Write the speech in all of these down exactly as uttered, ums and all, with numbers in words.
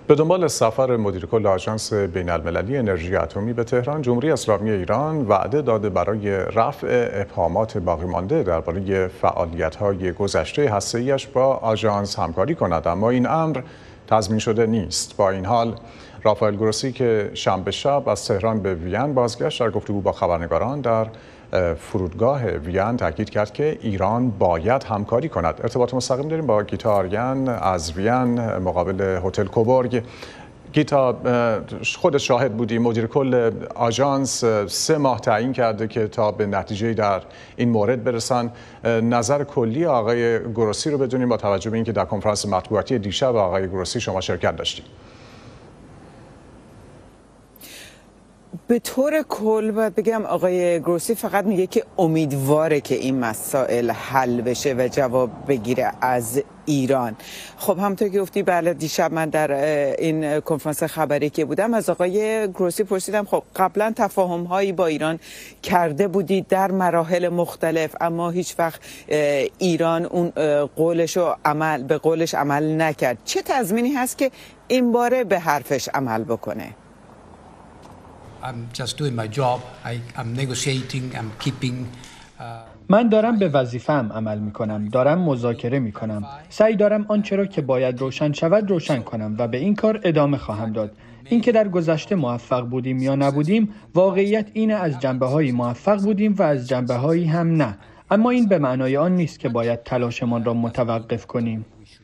به دنبال سفر مدیر کل آژانس بین‌المللی انرژی اتمی به تهران، جمهوری اسلامی ایران وعده داده برای رفع ابهامات باقی مانده درباره فعالیت‌های گذشته هسته‌ای‌اش با آژانس همکاری کند، اما این امر تضمین شده نیست. با این حال رافائل گروسی که شنبه شب از تهران به وین بازگشت، در گفتگو با خبرنگاران در فرودگاه وین تاکید کرد که ایران باید همکاری کند. ارتباط مستقیم داریم با گیتا آریان از وین مقابل هتل کوبورگ. گیتا، خود شاهد بودی مدیر کل آژانس سه ماه تعیین کرده که تا به نتیجه در این مورد برسن. نظر کلی آقای گروسی رو بدونیم با توجه به اینکه در کنفرانس مطبوعاتی دیشب آقای گروسی شما شرکت داشتید. به طور کل باید بگم آقای گروسی فقط میگه که امیدواره که این مسائل حل بشه و جواب بگیره از ایران. خب همونطور که گفتی بله، دیشب من در این کنفرانس خبری که بودم از آقای گروسی پرسیدم خب قبلا تفاهم هایی با ایران کرده بودید در مراحل مختلف، اما هیچ وقت ایران اون قولش رو عمل به قولش عمل نکرد. چه تضمینی هست که این باره به حرفش عمل بکنه؟ I'm just doing my job. I, I'm negotiating. I'm keeping. Uh... من دارم به وظیفه‌ام عمل می‌کنم. دارم مذاکره می‌کنم. سعی دارم آنچه را که باید روشن شود روشن کنم و به این کار ادامه خواهم داد. اینکه در گذشته موفق بودیم یا نبودیم، واقعیت اینه از جنبه‌هایی موفق بودیم و از جنبه‌هایی هم نه. اما این به معنای آن نیست که باید تلاشمان را متوقف کنیم.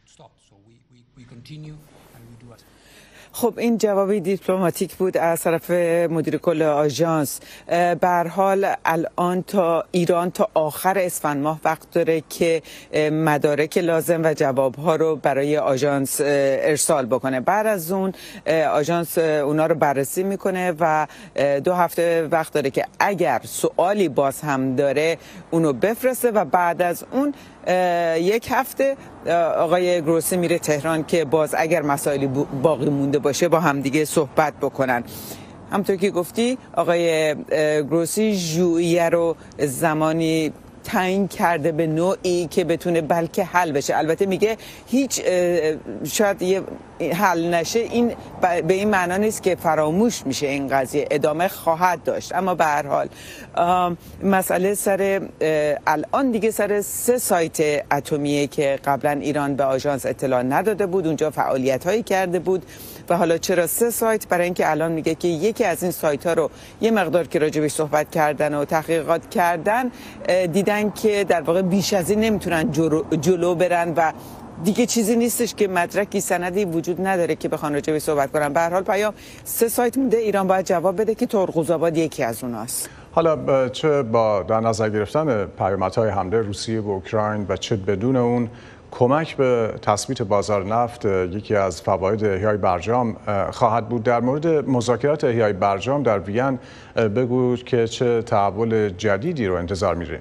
خب این جوابی دیپلماتیک بود از طرف مدیر کل آژانس. به هر حال الان تا ایران تا آخر اسفند ماه وقت داره که مدارک لازم و جوابها رو برای آژانس ارسال بکنه. بعد از اون آژانس اونا رو بررسی میکنه و دو هفته وقت داره که اگر سوالی باز هم داره اونو بفرسته و بعد از اون یک هفته آقای گروسی میره تهران که باز اگر مسائلی باقی مونده باشه با همدیگه صحبت بکنن. همونطور که گفتی آقای گروسی ژوئیه رو زمانی تعیین کرده به نوعی که بتونه بلکه حل بشه. البته میگه هیچ شاید یه حل نشه، این به این معنا نیست که فراموش میشه، این قضیه ادامه خواهد داشت. اما به هر حال مسئله سر الان دیگه سر سه سایت اتمیه که قبلا ایران به آژانس اطلاع نداده بود، اونجا فعالیت هایی کرده بود و حالا چرا سه سایت؟ برای اینکه الان میگه که یکی از این سایت ها رو یه مقدار که راجبش صحبت کردن و تحقیقات کردن دیدن که در واقع بیش از این نمیتونن جلو برن و دیگه چیزی نیستش که مدرکی سندی وجود نداره که بخوان راجبش صحبت کنن. به هر حال پیام سه سایت مونده، ایران باید جواب بده که ترقوزآباد یکی از اوناست. حالا چه با در نظر گرفتن پیامدهای حمله روسیه به اوکراین و چه بدون اون، کمک به تثبیت بازار نفت یکی از فواید احیای برجام خواهد بود. در مورد مذاکرات احیای برجام در وین بگو که چه تحول جدیدی رو انتظار می‌ریم؟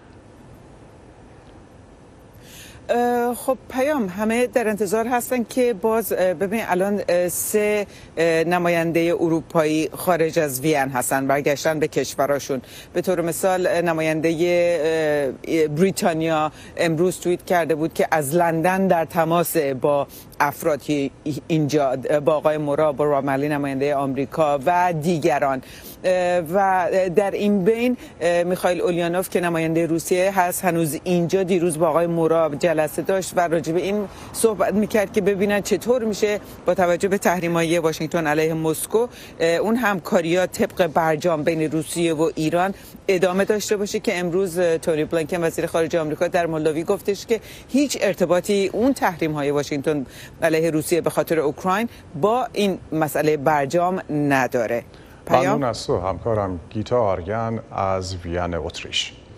خب پیام همه در انتظار هستن که باز ببین الان سه نماینده اروپایی خارج از وین هستن، برگشتن به کشوراشون. به طور مثال نماینده بریتانیا امروز توییت کرده بود که از لندن در تماس با افرادی اینجا، با آقای مورا، با راملی نماینده آمریکا و دیگران. و در این بین میخائیل اولینوف که نماینده روسیه هست هنوز اینجا، دیروز با آقای مورا جلسه داشت و راجع به این صحبت میکرد که ببینن چطور میشه با توجه به تحریم‌های واشنگتن علیه مسکو اون همکاری‌ها طبق برجام بین روسیه و ایران ادامه داشته باشه. که امروز تونی بلینکن وزیر خارجه آمریکا در مولداوی گفتش که هیچ ارتباطی اون تحریم‌های واشنگتن علیه روسیه به خاطر اوکراین با این مسئله برجام نداره. ممنون از تو همکارم گیتا آریان از وین اتریش.